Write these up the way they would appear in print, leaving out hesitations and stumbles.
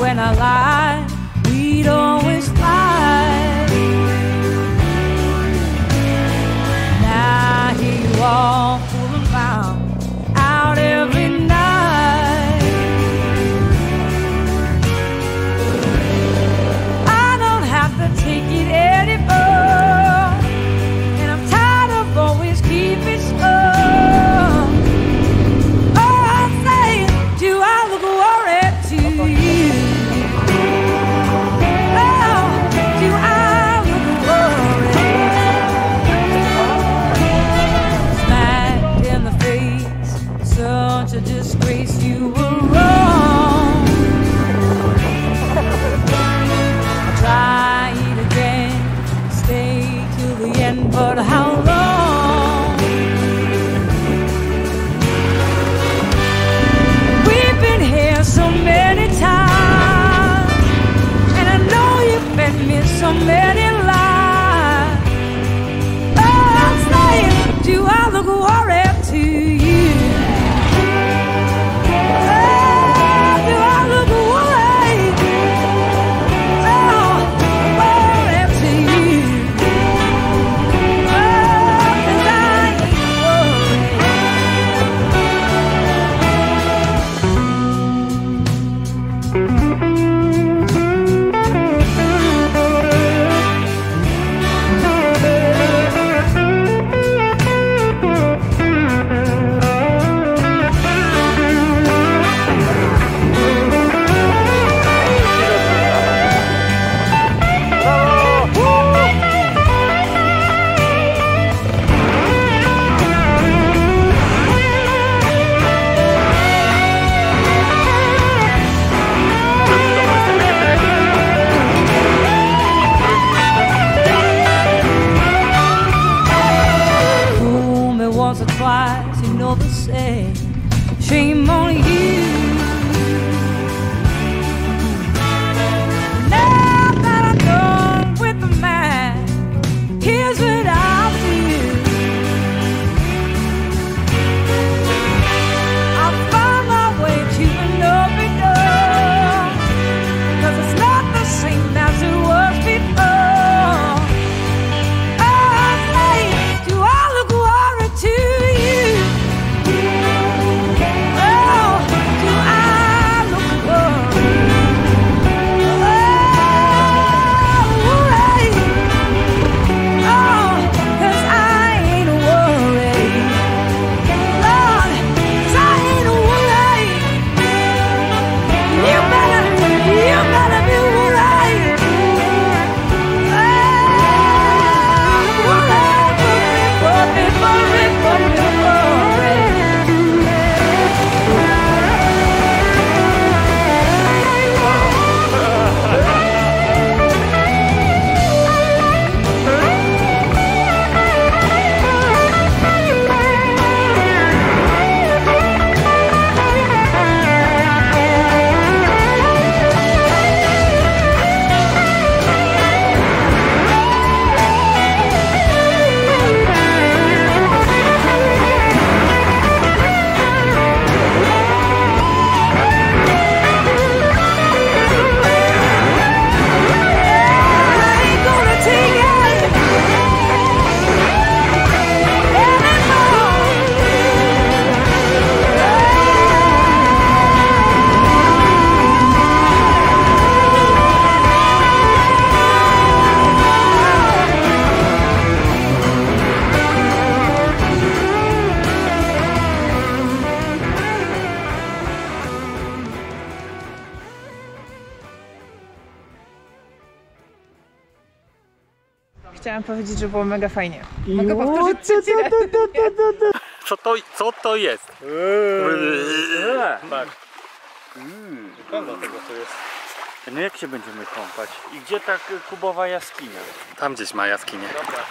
when I lied, we'd always fight. Now here you are, fooling around, out every night. I don't have to take it anymore, and I'm tired of always keeping score. Such a disgrace, you were wrong. I'll try it again, stay till the end, but how long? We've been here so many times, and I know you've fed me so many lies. Oh, I'm saying, do I look worried to you? Once or twice, you know the say, shame on you. Now that I'm done with the man, here's what I'll do. I'll find my way to an open door, 'cause it's not the same as it was before. Oh, say, do I look worried to you? Oh, do I look worried? Oh, worried. Oh, 'cause I ain't worried. Lord, 'cause I ain't worried. You better be worried. Chciałam powiedzieć, że było mega fajnie. Mogę powtórzyć trzeci raz. Co to jest? Tak. Wygląda tego co jest. No jak się będziemy kąpać? I gdzie ta kubowa jaskinia? Tam gdzieś ma jaskinię. Dobra.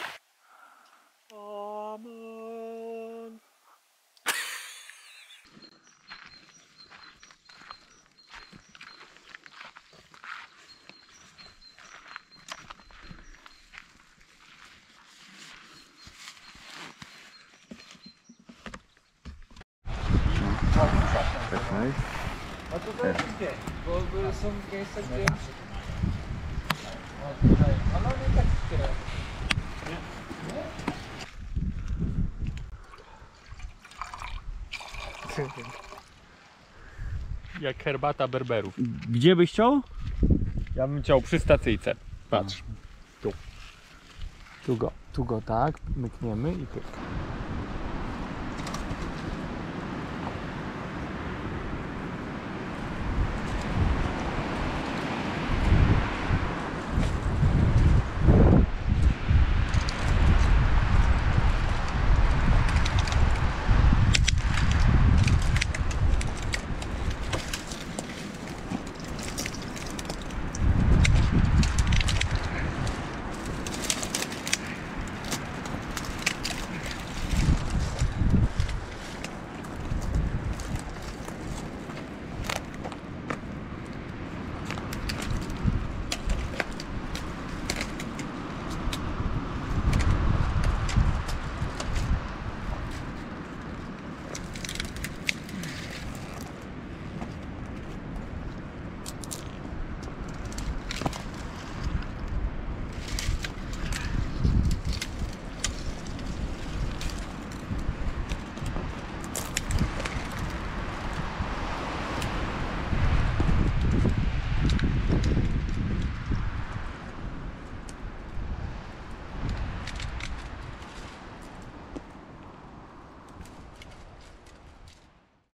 Czekaj. A tutaj jest gdzie? Bo są miejsca, gdzie... O, tutaj. Ale nie tak skierowane. Jak herbata berberów. Gdzie byś chciał? Ja bym chciał przy stacyjce. Patrz. Tu go tak, mykniemy i pyk.